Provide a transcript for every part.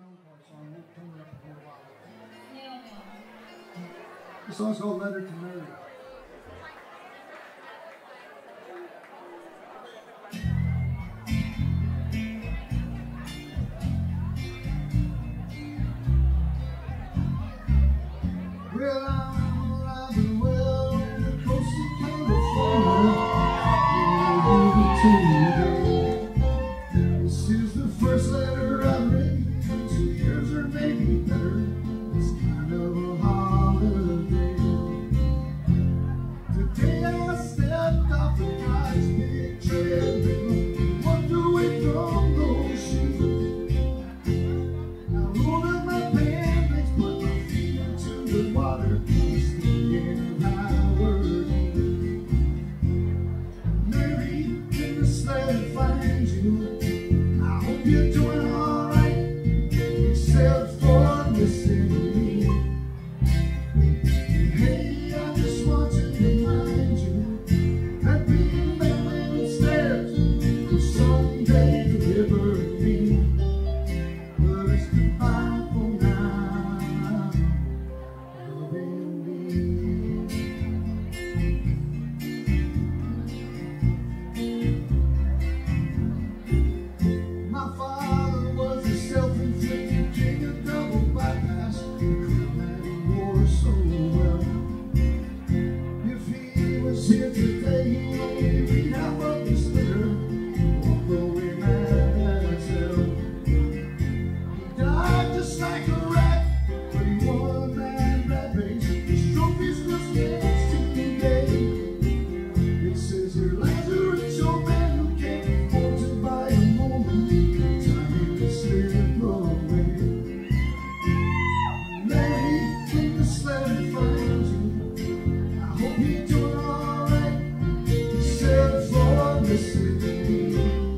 melancholy song. We'll turn it up a little while. Yeah. The song's called Letter to Mary. Well, I'm alive and well on the coast of California. This is the first letter I've written in 2 years or maybe better. It's kind of a holiday. Today I stepped off of God's big treadmill, walked away from those shoes. I rolled up my pants, put my feet into the water, thinking I were Mary, in the sled finds you. I hope you're doing alright, except for missing me. Hey, I just want to remind you that being there upstairs will someday deliver me. But it's goodbye for now, loving me. My father was a self-inflicted king of double bypass, the crown that he wore so well. If he was here today, he'd only read half of this letter, walk away mad as hell. He died just like a rat, but he won that rat race. His trophies was gifts today. It says here, Lazarus, your man who can't afford to buy a moment, time to slip away. Mary, when the sled finds you, I hope you're doing alright, except for missing me.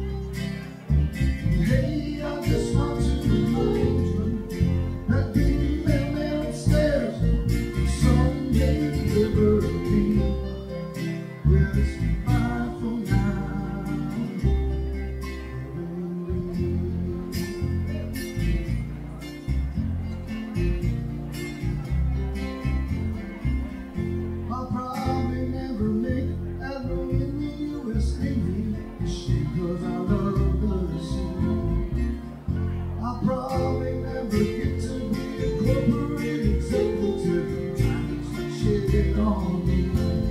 Hey, I just want to remind you that being there upstairs will someday deliver me. Well, it's goodbye for now, I'll probably never make admiral in the U.S. Navy, cause I love the sea. I'll probably never get to be a corporate executive, trying to shit on me.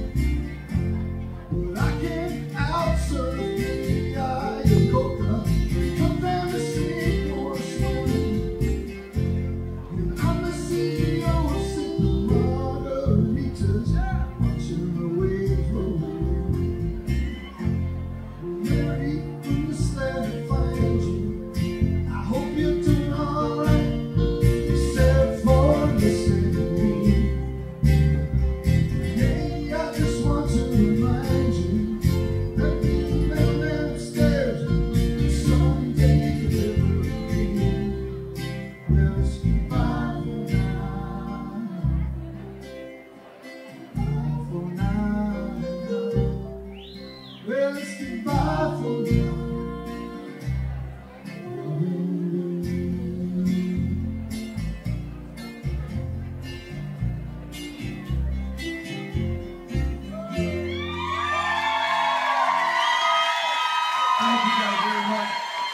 But I can outsurf the Iacocca, come down to sing or snorting. And I'm the CEO of sipping margaritas, watching the waves roll in. Mary, when the sled finds you, I hope you're doing alright, except for missing me. Hey, I just want to remind you that being there upstairs will someday deliver me. Well, it's goodbye for now, goodbye for now. Well, it's goodbye for now. Thank you guys very much.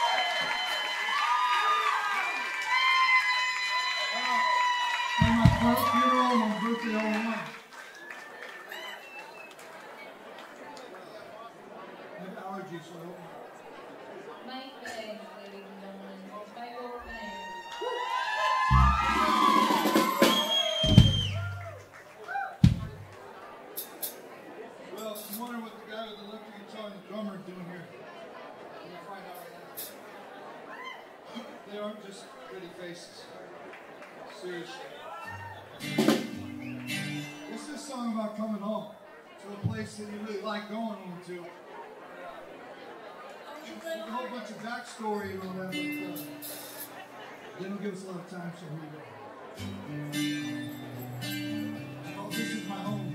And my first funeral, my birthday all in one. I have allergies, so I don't. My friend, ladies and gentlemen, my old friend. Well, I'm wondering what the guy with the electric guitar and the drummer are doing here. We're gonna find out right now. They aren't just pretty faces. Seriously. This is a song about coming home to a place that you really like going home to. There's a whole bunch of backstory and all that, but they don't give us a lot of time, so here we go. Oh, this is my home.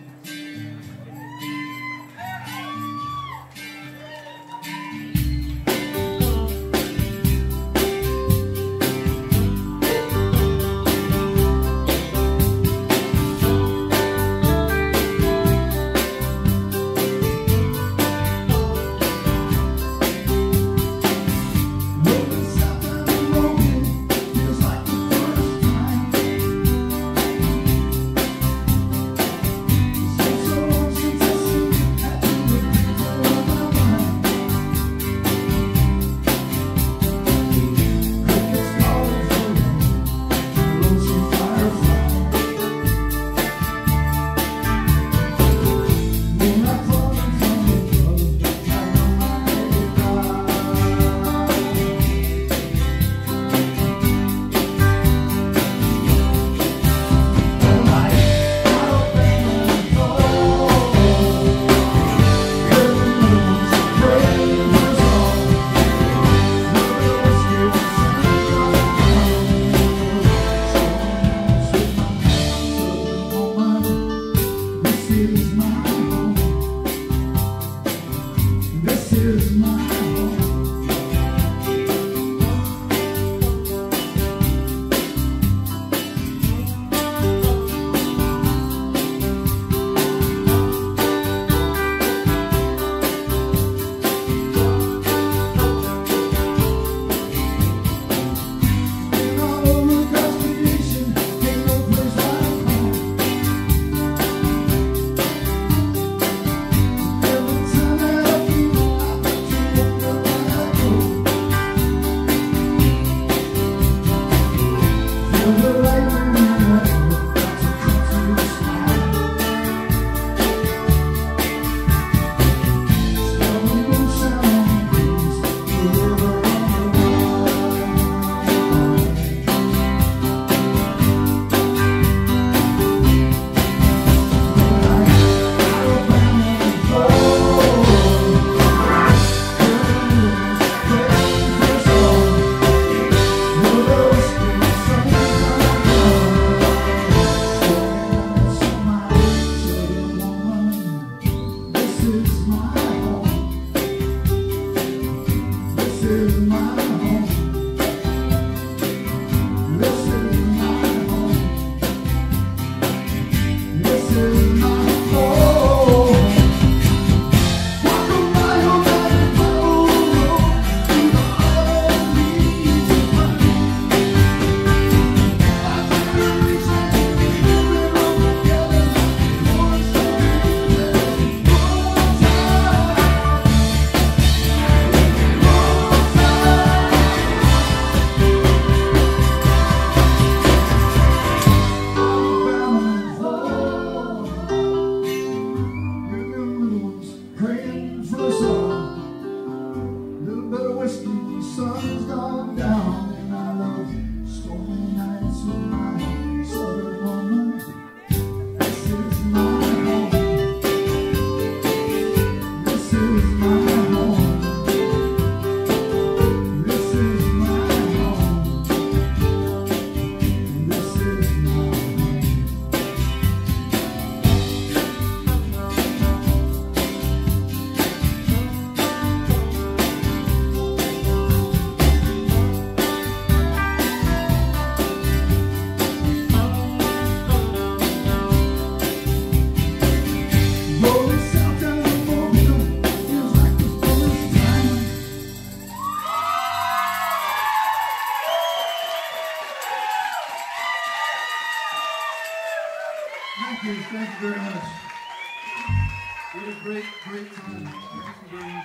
Thank you very much. We had a great time. Thank you very much.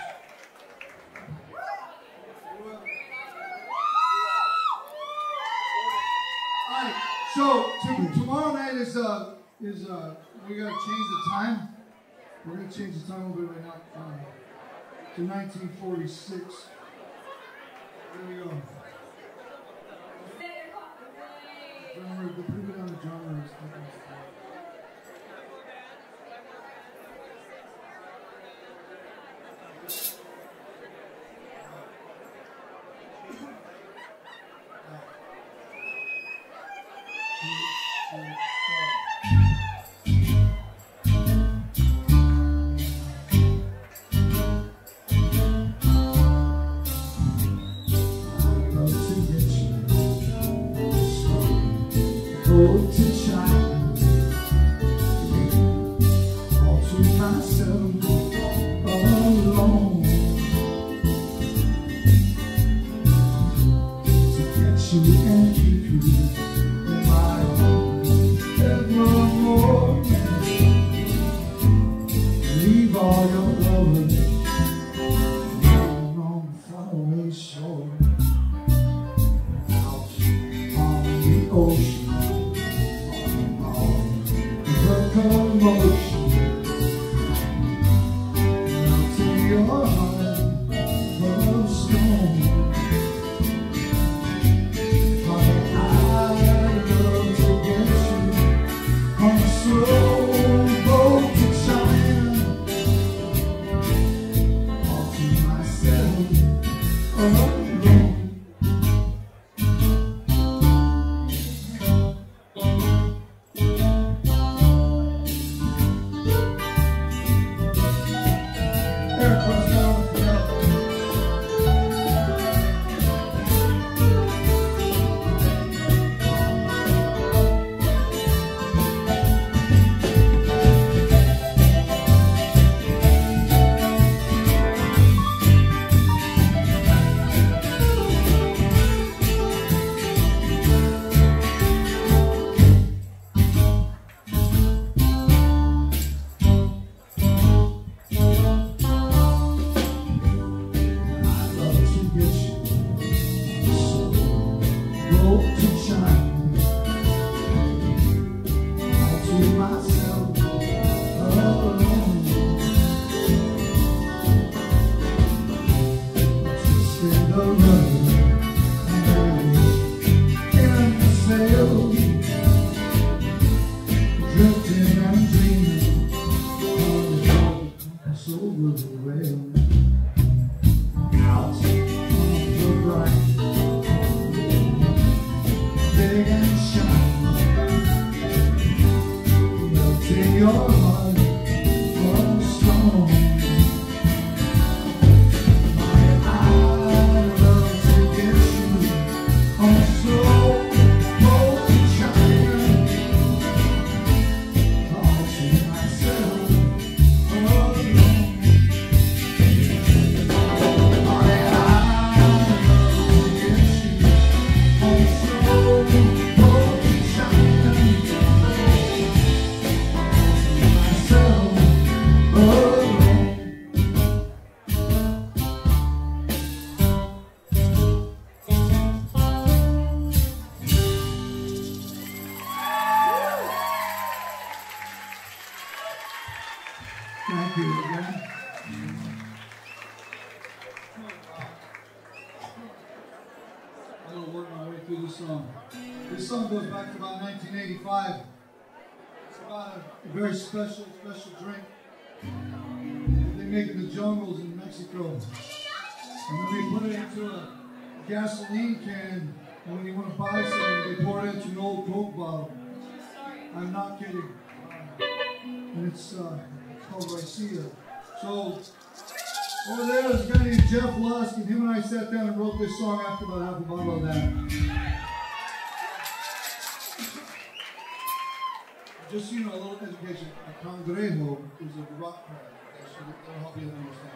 All right, so tomorrow night is we gotta change the time. We're gonna change the time a little bit right now to 1946. There we go. Drummer, put it on the drummer. This song goes back to about 1985. It's about a very special drink that they make in the jungles in Mexico. And then they put it into a gasoline can, and when you want to buy something, they pour it into an old Coke bottle. I'm not kidding. And it's called Ricea. So over there is a guy named Jeff Lusk, and him and I sat down and wrote this song after about half a bottle of that. Just so you know, a little education. A cangrejo is a rock crab. That'll help you understand.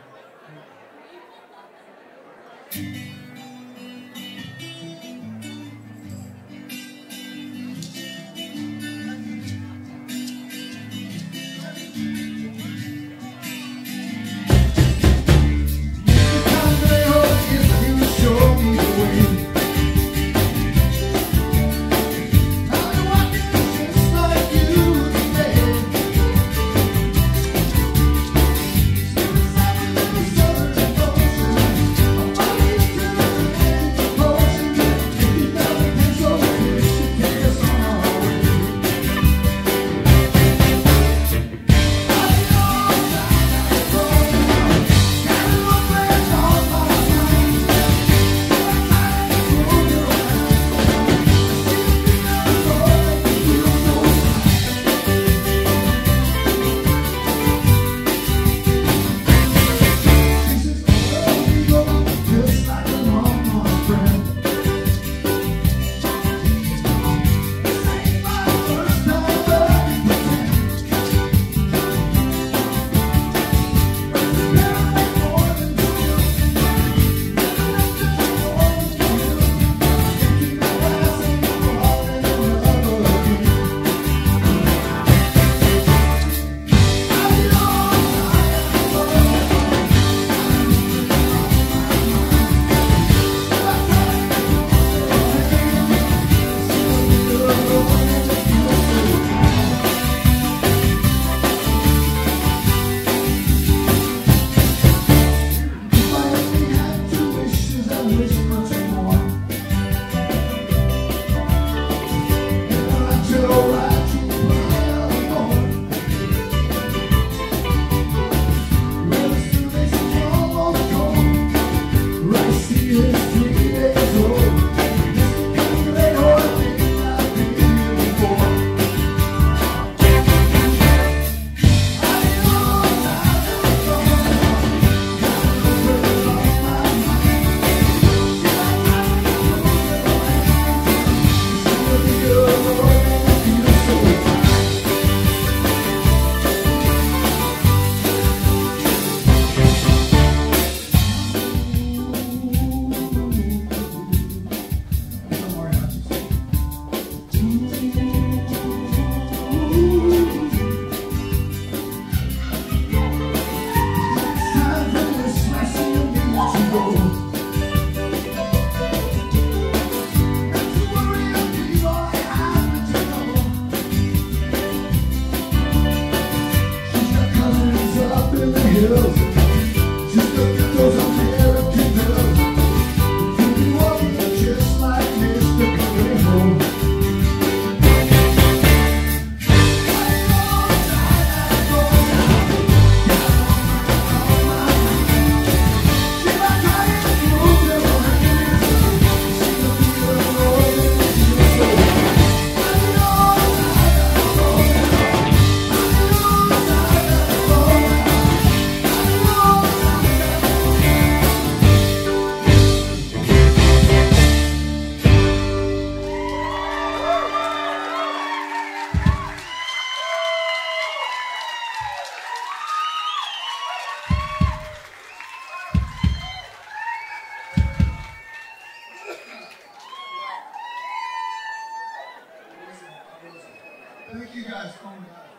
Thank you guys for coming out.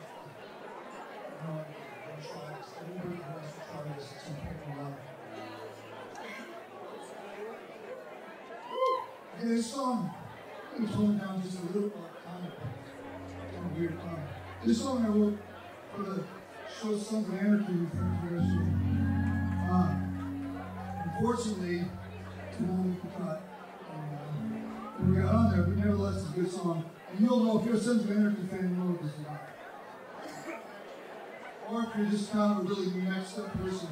I'm trying to try this. It's important to love. Okay, this song, I'm going to tone it down just a little kind of weird time. This song I wrote for the show Sons of Anarchy with friends here. Unfortunately, too long we cut. We got on there, but nevertheless, it's a good song. And you'll know if you're a Sons of Anarchy fan, you'll know what this is about. Or if you're just kind of a really next up person.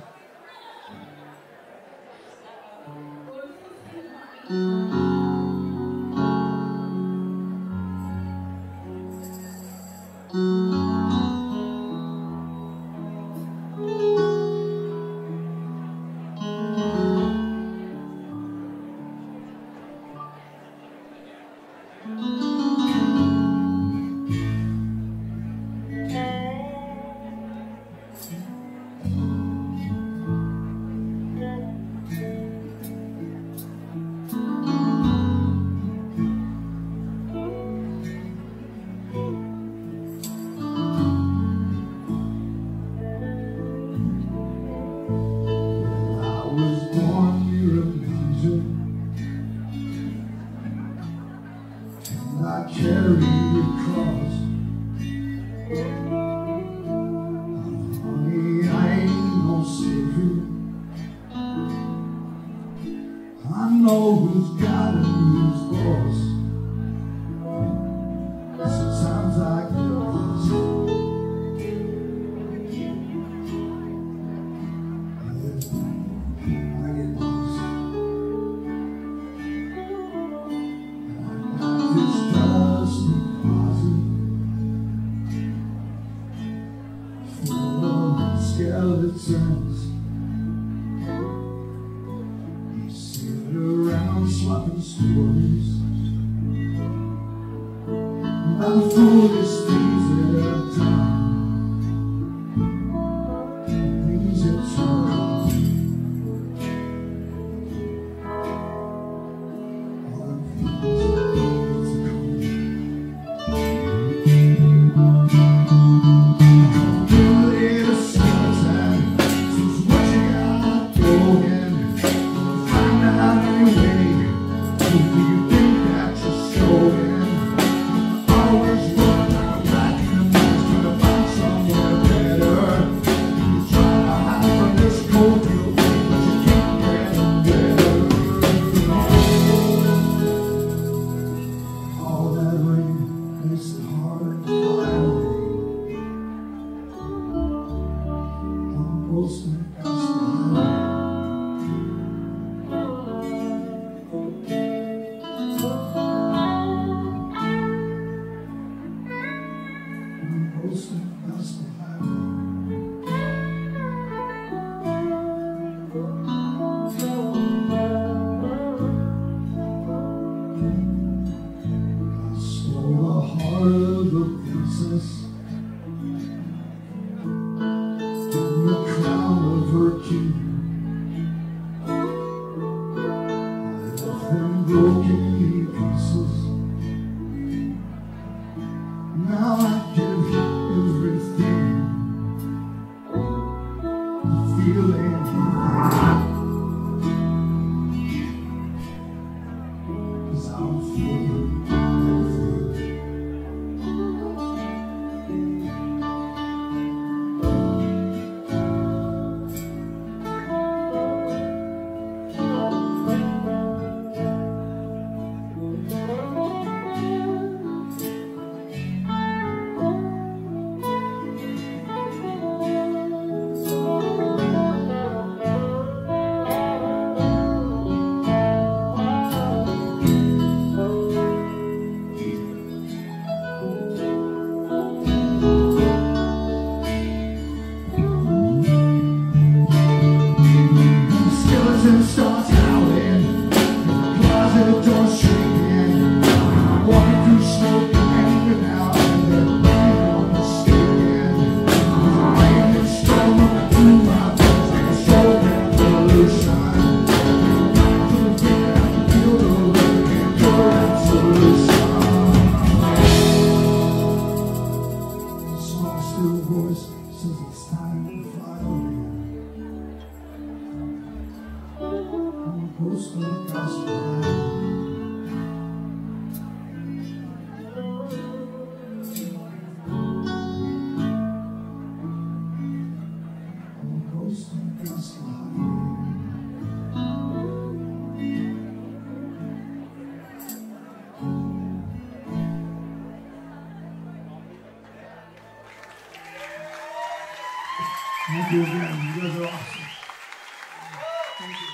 Thank you again. You guys are awesome. Thank you.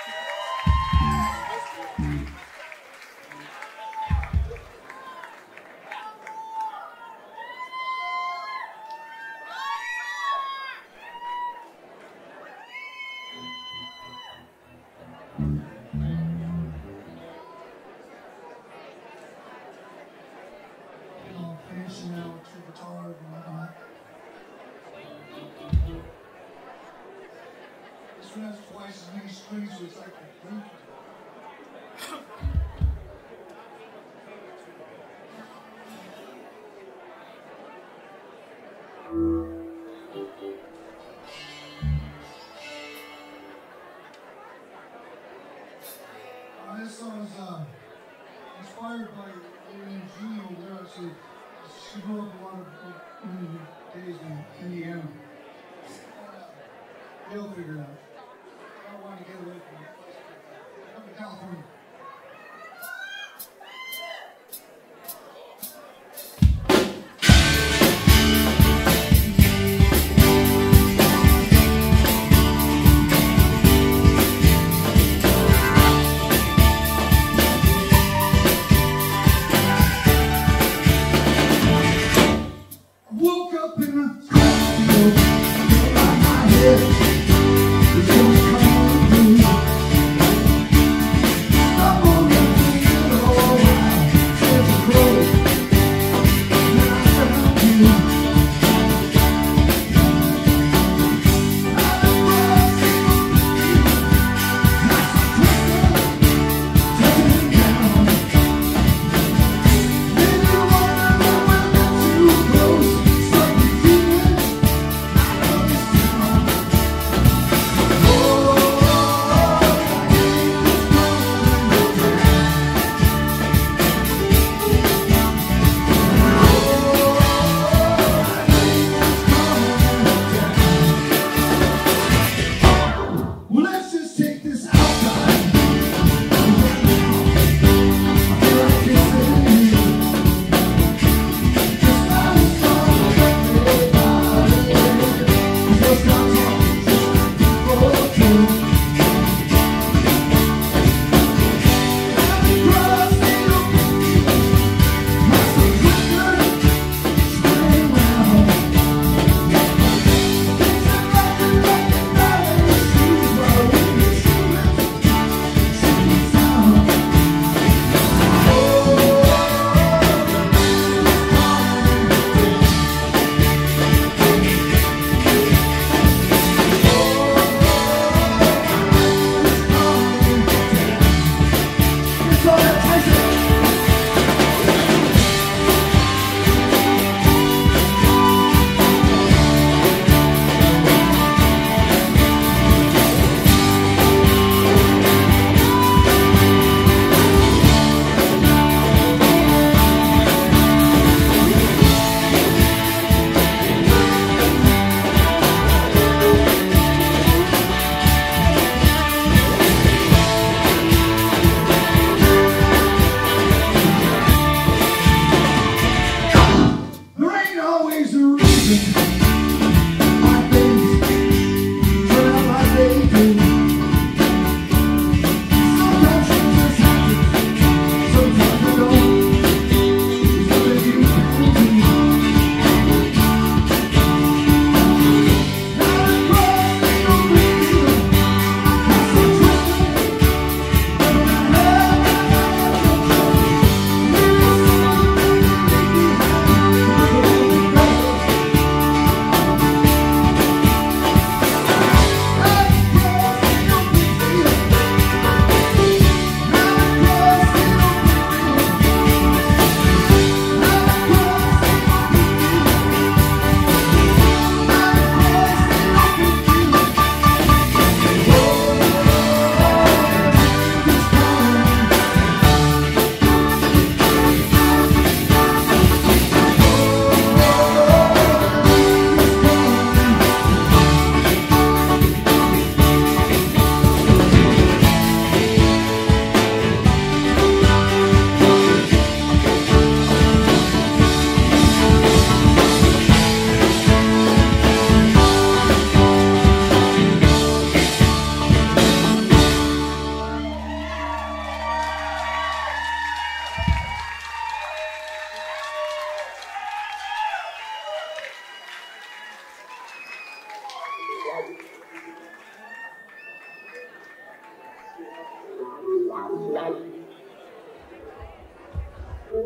Finishing out your guitar and whatnot. This one has twice as many strings, so it's like a flute. This song is inspired by Jeannie over there. Actually, she grew up a lot of days in Indiana. They'll figure it out. I want to get away from it. Come to California. Woke up in a cold, my head was going to come through.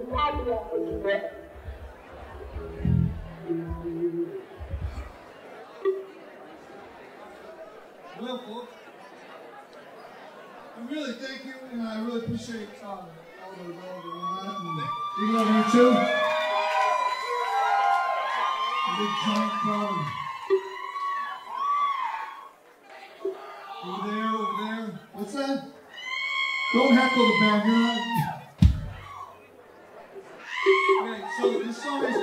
Well, folks, I really thank you, and I really appreciate all the love and whatnot. We love you too. A big giant crowd. Over there. What's that? Don't heckle the band. You're not. Okay, so this song is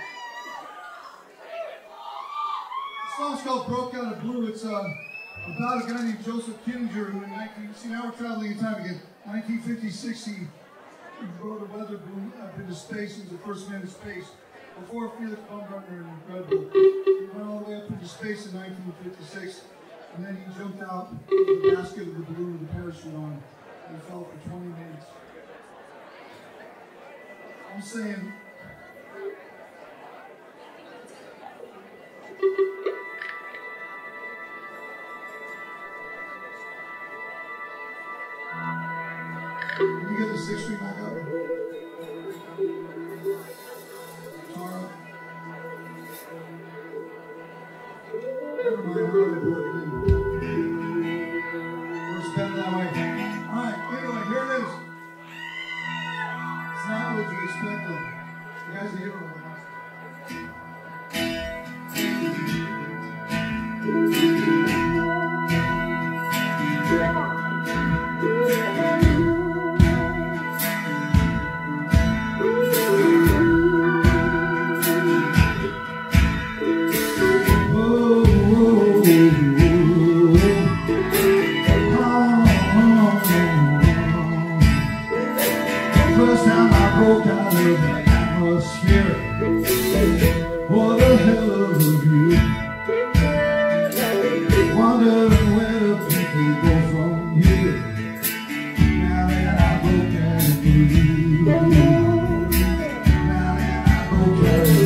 called "Broke Out of Blue." It's about a guy named Joseph Kinninger who now we're traveling in time again. 1956, he rode a weather balloon up into space. He was the first man to space. Before Felix Baumgartner and Red Bull. He went all the way up into space in 1956, and then he jumped out of the basket of the balloon with the parachute on, and he fell for 20 minutes. I'm saying, can you get the 6th Street back up? Tara? Never mind, we're really plugging in. We're spending that way. Alright, anyway, here it is. It's not what you expect though. You guys are hearing it. First time I broke out of the atmosphere. What the hell of a view. Wondering where the people go from here. Now that I broke out of blue. Now that I broke out of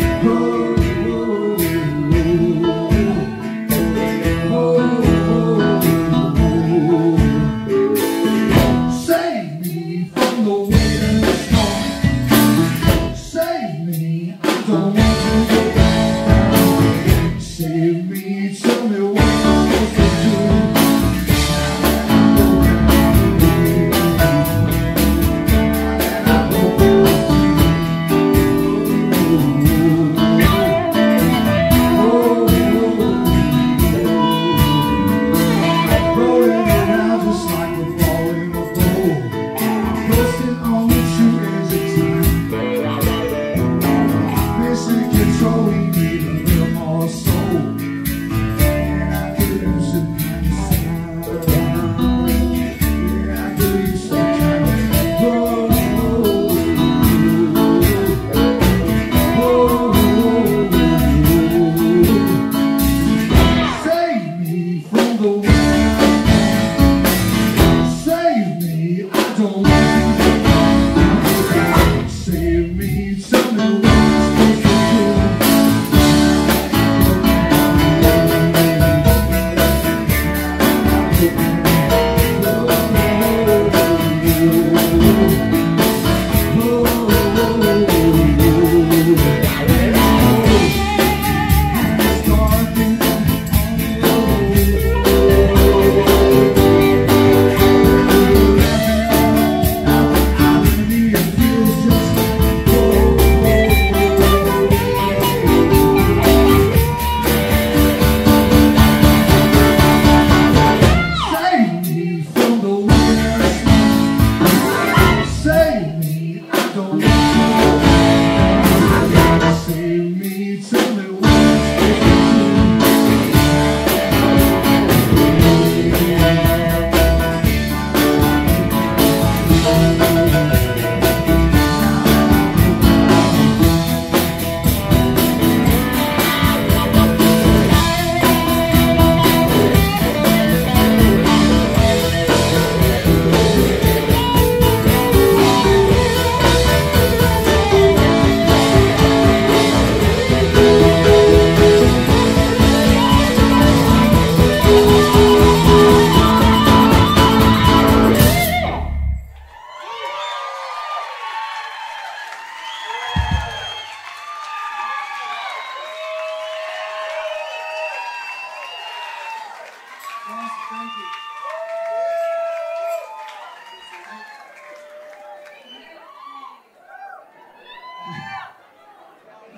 blue. Save me from the wind and the storm. Save me.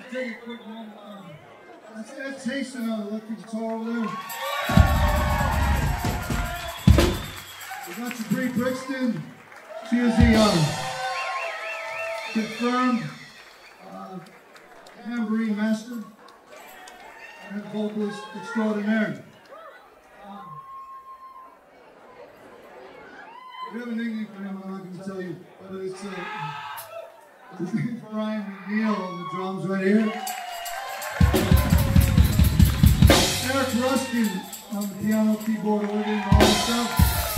take a quick moment. Let's hasten on the electric guitar over there. We got Sabrina Brixton. She is the confirmed tambourine master and vocalist extraordinaire. We have a nickname for him, I'm not going to tell you, but it's his name's Brian McNeil on the drums right here. Eric Ruskin on the piano, keyboard, organ, and all that stuff.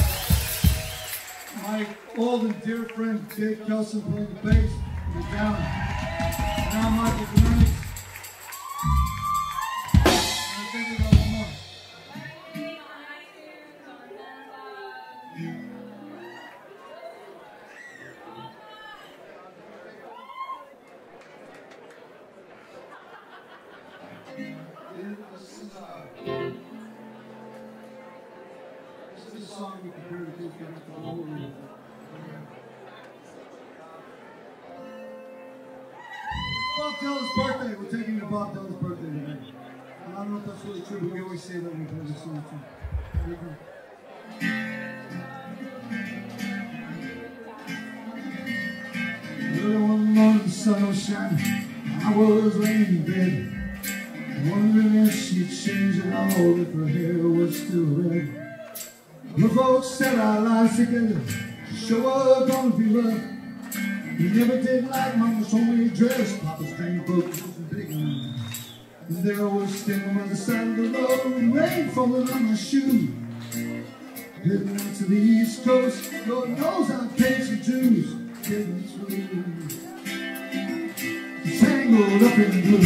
My old and dear friend Dave Kelson playing the bass in the down. Now Michael Vanags. And I think we got one more. This is a song we compare to these guys to all over. Bob Dylan's birthday. We're taking to Bob Dylan's birthday today. And I don't know if that's really true, but we always say that when we play this song too. Here we go. Early one morning, the sun was shining. I was laying in bed, wondering if she'd change at all, if her hair was still red. The folks said our lives together sure were gonna be rough. We never did like Mama's homemade dress, Papa's dream book was big enough. And there I was standing on the side of the road, rain falling on my shoe. Heading out to the East Coast, Lord knows I've paid some dues. Getting through, tangled up in blue.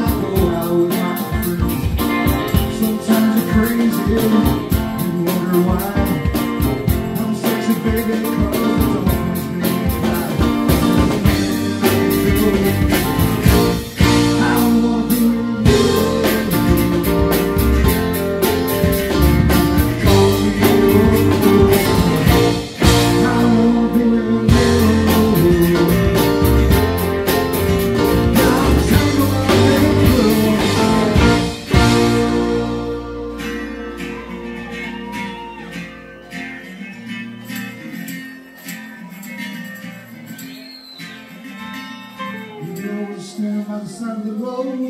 Wonder why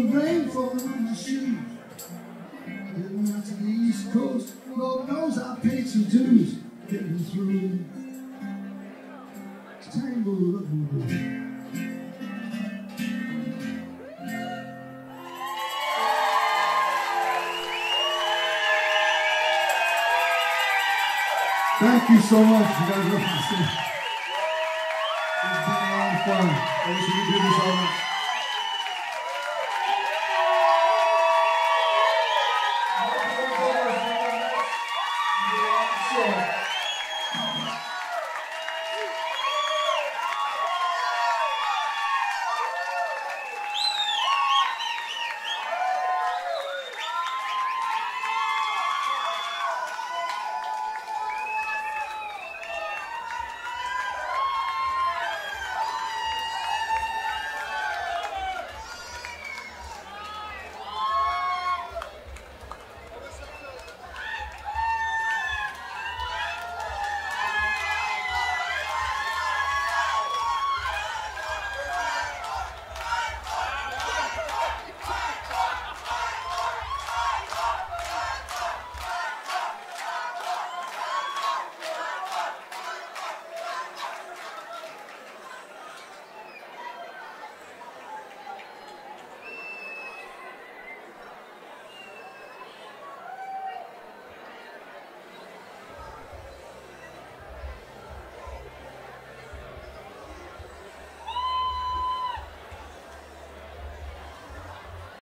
rain falling on my shoes. Getting out to the East Coast, Lord knows I paid some dues. Getting through, tangled up in blue. Thank you so much. You guys are awesome. It's been a lot of fun. I wish we could do this all night.